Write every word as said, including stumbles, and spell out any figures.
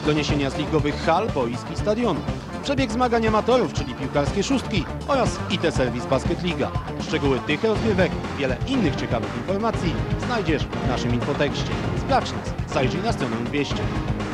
doniesienia z ligowych hal, boisk i stadionów, przebieg zmagań amatorów, czyli piłkarskie szóstki oraz I T Serwis Basket Liga. Szczegóły tych rozgrywek i wiele innych ciekawych informacji znajdziesz w naszym infotekście. Sprawdź nas, zajrzyj na stronę dwieście.